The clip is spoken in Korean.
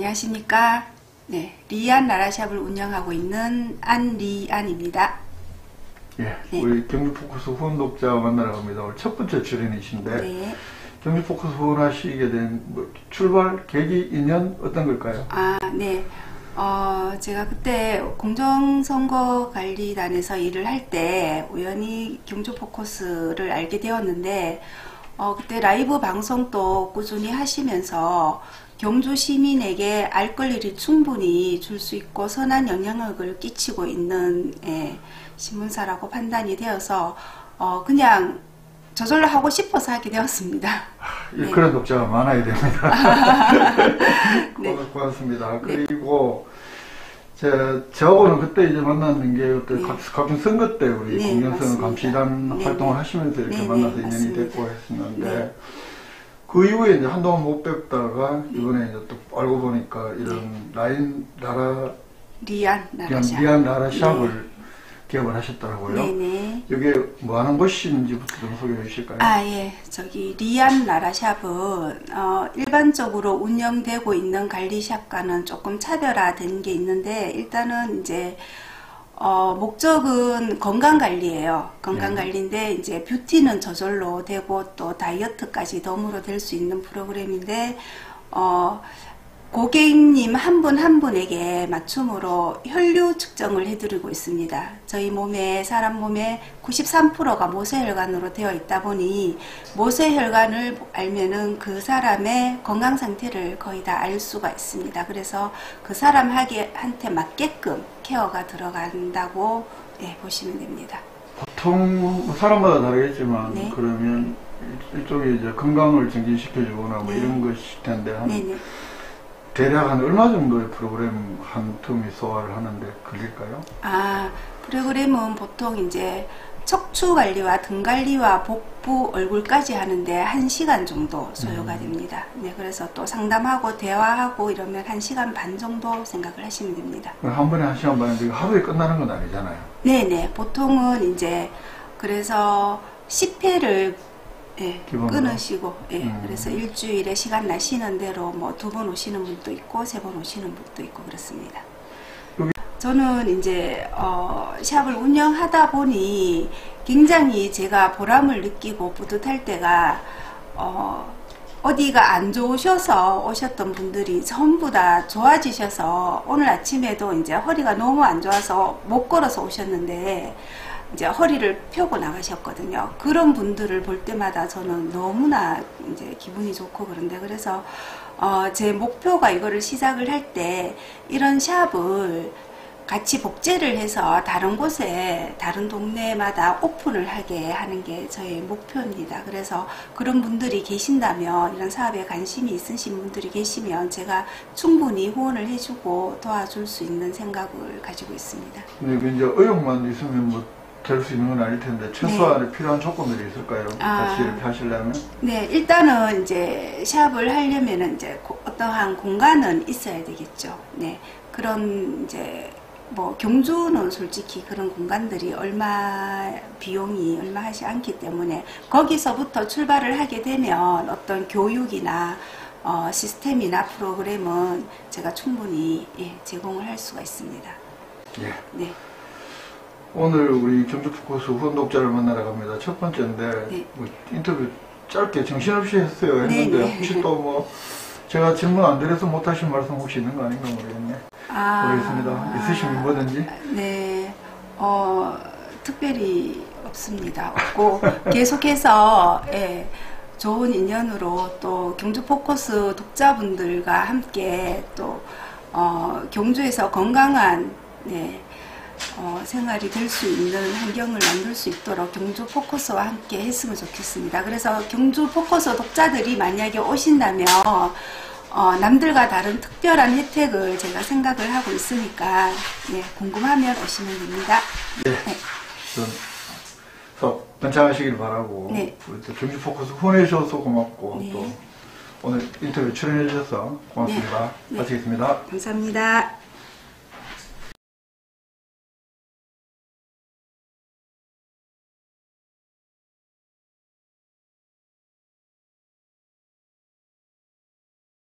안녕하십니까. 네, 리안 라라샵을 운영하고 있는 안리안입니다. 예, 네. 우리 경주포커스 후원 독자 만나러 갑니다. 오늘 첫 번째 출연이신데, 네. 경주포커스 후원하시게 된 출발, 계기, 인연 어떤 걸까요? 네. 제가 그때 공정선거관리단에서 일을 할 때 우연히 경주포커스를 알게 되었는데, 그때 라이브 방송도 꾸준히 하시면서 경주 시민에게 알 권리를 충분히 줄 수 있고 선한 영향력을 끼치고 있는 신문사라고 판단이 되어서 그냥 저절로 하고 싶어서 하게 되었습니다. 예, 네. 그런 독자가 많아야 됩니다. 네. 고맙습니다. 네. 그리고 저하고는 그때 이제 만났는 게 그때 네. 각종 선거 때 우리 네, 공정선거 맞습니다. 감시단 네, 활동을 네. 하시면서 이렇게 네, 만나서 네, 인연이 맞습니다. 됐고 했었는데, 네. 그 이후에 이제 한동안 못 뵙다가 이번에 이제 또 알고 보니까 이런 리안 라라샵. 리안 라라샵을 네. 개업을 하셨더라고요. 네네. 이게 뭐 하는 곳인지부터 좀 소개해 주실까요? 예. 저기 리안 라라샵은 일반적으로 운영되고 있는 관리샵과는 조금 차별화된 게 있는데, 일단은 이제 목적은 건강관리예요. 건강관리인데 이제 뷰티는 저절로 되고 또 다이어트까지 덤으로 될 수 있는 프로그램인데, 고객님 한 분 한 분에게 맞춤으로 혈류 측정을 해드리고 있습니다. 저희 몸에, 사람 몸에 93%가 모세혈관으로 되어 있다 보니 모세혈관을 알면은 그 사람의 건강 상태를 거의 다 알 수가 있습니다. 그래서 그 사람한테 맞게끔 케어가 들어간다고 보시면 됩니다. 보통 사람마다 다르겠지만 네. 그러면 일종의 이제 건강을 증진시켜주거나 뭐 네. 이런 것일 텐데 네네. 대략 한 얼마 정도의 프로그램 한 텀이 소화를 하는데 걸릴까요? 프로그램은 보통 이제 척추 관리와 등 관리와 복부, 얼굴까지 하는데 1시간 정도 소요가 됩니다. 네, 그래서 또 상담하고 대화하고 이러면 1시간 반 정도 생각을 하시면 됩니다. 한 번에 1시간 반인데 하루에 끝나는 건 아니잖아요. 네네. 보통은 이제 그래서 10회를 기본으로? 끊으시고, 그래서 일주일에 시간 나시는 대로 뭐 2번 오시는 분도 있고 3번 오시는 분도 있고 그렇습니다. 저는 이제 샵을 운영하다 보니 굉장히 제가 보람을 느끼고 뿌듯할 때가 어디가 안 좋으셔서 오셨던 분들이 전부 다 좋아지셔서, 오늘 아침에도 이제 허리가 너무 안 좋아서 못 걸어서 오셨는데 이제 허리를 펴고 나가셨거든요. 그런 분들을 볼 때마다 저는 너무나 이제 기분이 좋고 그런데, 그래서 제 목표가 이거를 시작을 할 때 이런 샵을 같이 복제를 해서 다른 곳에, 다른 동네마다 오픈을 하게 하는 게 저의 목표입니다. 그래서 그런 분들이 계신다면, 이런 사업에 관심이 있으신 분들이 계시면 제가 충분히 후원을 해주고 도와줄 수 있는 생각을 가지고 있습니다. 근데 이제 의욕만 있으면 뭐 될 수 있는 건 아닐 텐데 최소한의 필요한 조건들이 있을까요? 같이 이렇게 하시려면? 네, 일단은 이제 샵을 하려면은 이제 어떠한 공간은 있어야 되겠죠. 네, 그런 이제 뭐 경주는 솔직히 그런 공간들이 비용이 얼마 하지 않기 때문에 거기서부터 출발을 하게 되면 어떤 교육이나 시스템이나 프로그램은 제가 충분히 제공을 할 수가 있습니다. 예. 네. 오늘 우리 경주포커스 후원 독자를 만나러 갑니다. 첫 번째인데 네. 뭐 인터뷰 짧게 정신없이 했어요. 했는데 네. 혹시 또 뭐 제가 질문 안 드려서 못하신 말씀 혹시 있는 거 아닌가 모르겠네. 모르겠습니다. 있으시면 뭐든지. 네. 특별히 없습니다. 없고 계속해서 좋은 인연으로 또 경주포커스 독자분들과 함께 또 경주에서 건강한 생활이 될 수 있는 환경을 만들 수 있도록 경주포커스와 함께 했으면 좋겠습니다. 그래서 경주포커스 독자들이 만약에 오신다면 남들과 다른 특별한 혜택을 제가 생각을 하고 있으니까 궁금하면 오시면 됩니다. 네. 그래서 번창하시길 바라고, 네. 우리 또 경주포커스 후원해 주셔서 고맙고, 네. 또 오늘 인터뷰 출연해 주셔서 고맙습니다. 네. 마치겠습니다. 감사합니다.